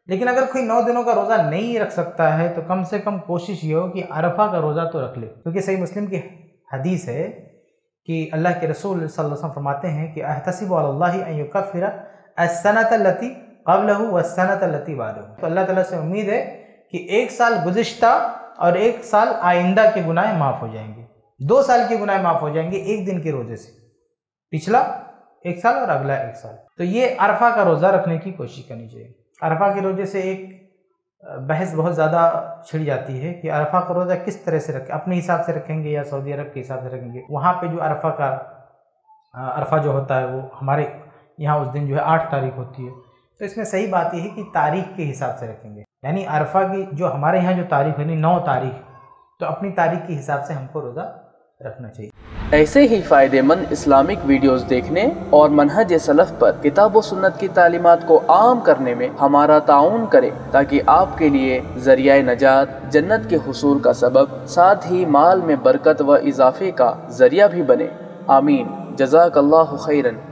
لیکن اگر کوئی 9 دنوں کا روزہ نہیں رکھ سکتا ہے تو کم سے کم کوشش یہ ہو کہ عرفہ کا روزہ تو رکھ لے، کیونکہ صحیح مسلم کی حدیث ہے کہ اللہ کے رسول صلی اللہ علیہ وسلم فرماتے ہیں کہ احتسب علی اللہ ان یکفر السنۃ التی قبلہ والسنۃ التی بعدہ، تو اللہ تعالیٰ سے امید ہے کہ 1 سال گزشتہ اور 1 سال آئندہ کے گناہ معاف ہو جائیں گے، 2 سال کے گناہ معاف ہو جائیں گے 1 دن کے روزے سے، پچھلا 1 سال اور اگلا 1 سال۔ تو یہ عرفہ کا روزہ رکھنے کی کوشش کرنی چاہیے۔ عرفہ کے روزے سے ایک بحث بہت زیادہ چھڑ جاتی ہے کہ عرفہ کا روزہ کس طرح سے رکھیں، اپنے حساب سے رکھیں گے یا سعودی عرب کے حساب سے رکھیں گے۔ وہاں پہ جو عرفہ جو ہوتا ہے وہ ہمارے یہاں اس دن جو ہے 8 تاریخ ہوتی ہے، تو اس میں صحیح بات یہ ہے کہ تاریخ کے حساب سے رکھیں گے، یعنی عرفہ کی جو ہمارے یہاں جو تاریخ ہے 9 تاریخ، تو اپنی تاریخ کے حساب سے ہم کو روزہ رکھنا چاہیے۔ ایسے ہی فائدے مند اسلامک ویڈیوز دیکھنے اور منہج سلف پر کتاب و سنت کی تعلیمات کو عام کرنے میں ہمارا تعاون کریں، تاکہ آپ کے لیے ذریعہ نجات، جنت کے حصول کا سبب، ساتھ ہی مال میں برکت و اضافے کا ذریعہ بھی بنے۔ آمین۔ جزاک اللہ خیرن۔